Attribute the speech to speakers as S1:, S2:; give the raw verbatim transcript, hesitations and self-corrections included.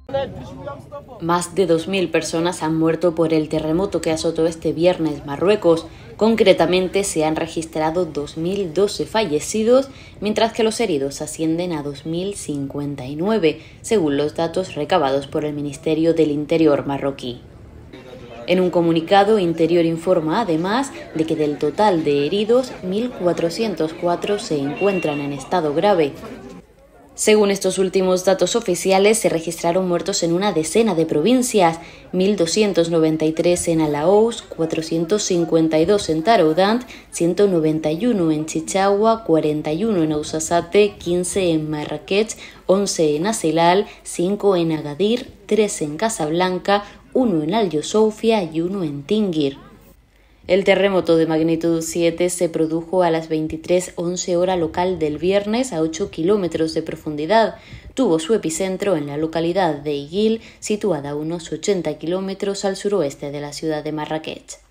S1: Más de dos mil personas han muerto por el terremoto que azotó este viernes Marruecos. Concretamente se han registrado dos mil doce fallecidos, mientras que los heridos ascienden a dos mil cincuenta y nueve, según los datos recabados por el Ministerio del Interior marroquí. En un comunicado, Interior informa además de que del total de heridos, mil cuatrocientos cuatro se encuentran en estado grave. Según estos últimos datos oficiales, se registraron muertos en una decena de provincias, mil doscientos noventa y tres en Alaouz, cuatrocientos cincuenta y dos en Taroudant, ciento noventa y uno en Chichaua, cuarenta y uno en Ouarzazate, quince en Marrakech, once en Asilal, cinco en Agadir, tres en Casablanca, uno en Al-Youssoufia y uno en Tingir. El terremoto de magnitud siete se produjo a las veintitrés once hora local del viernes a ocho kilómetros de profundidad. Tuvo su epicentro en la localidad de Iguil, situada a unos ochenta kilómetros al suroeste de la ciudad de Marrakech.